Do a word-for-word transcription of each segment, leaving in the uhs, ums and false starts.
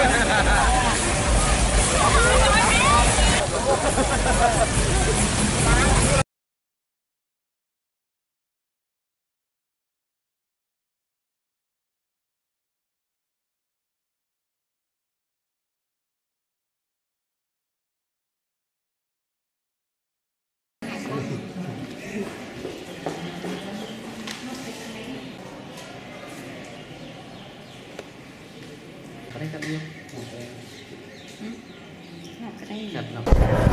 ได้กับเนี่ยหนักก็ได้หนักหนัก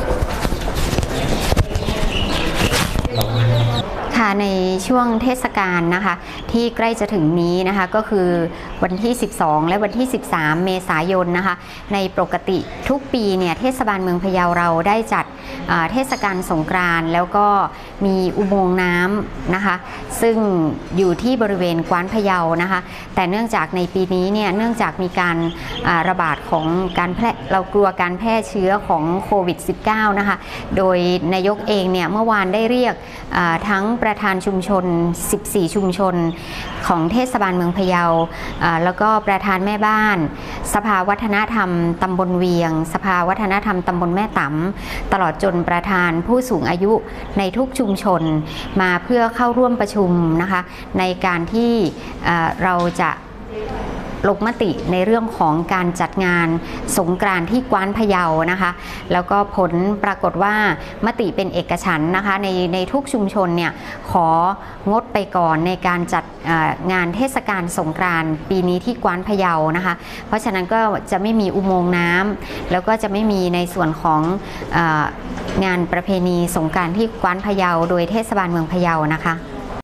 ค่ะในช่วงเทศกาลนะคะที่ใกล้จะถึงนี้นะคะก็คือวันที่สิบสองและวันที่สิบสามเมษายนนะคะในปกติทุกปีเนี่ยเทศบาลเมืองพะเยาเราได้จัดเทศกาลสงกรานต์แล้วก็มีอุโมงค์น้ำนะคะซึ่งอยู่ที่บริเวณกว้านพะเยานะคะแต่เนื่องจากในปีนี้เนี่ยเนื่องจากมีการระบาดของการแพร่เรากลัวการแพร่เชื้อของโควิด สิบเก้า นะคะโดยนายกเองเนี่ยเมื่อวานได้เรียกทั้งประธานชุมชนสิบสี่ชุมชนของเทศบาลเมืองพะเยาแล้วก็ประธานแม่บ้านสภาวัฒนธรรมตำบลเวียงสภาวัฒนธรรมตำบลแม่ตำตลอดจนประธานผู้สูงอายุในทุกชุมชนมาเพื่อเข้าร่วมประชุมนะคะในการที่เราจะลงมติในเรื่องของการจัดงานสงกรานต์ที่กว้านพะเยานะคะแล้วก็ผลปรากฏว่ามติเป็นเอกฉันท์นะคะในในทุกชุมชนเนี่ยของดไปก่อนในการจัดงานเทศกาลสงกรานต์ปีนี้ที่กว้านพะเยานะคะเพราะฉะนั้นก็จะไม่มีอุโมงค์น้ำแล้วก็จะไม่มีในส่วนของงานประเพณีสงกรานต์ที่กว้านพะเยาโดยเทศบาลเมืองพะเยานะคะ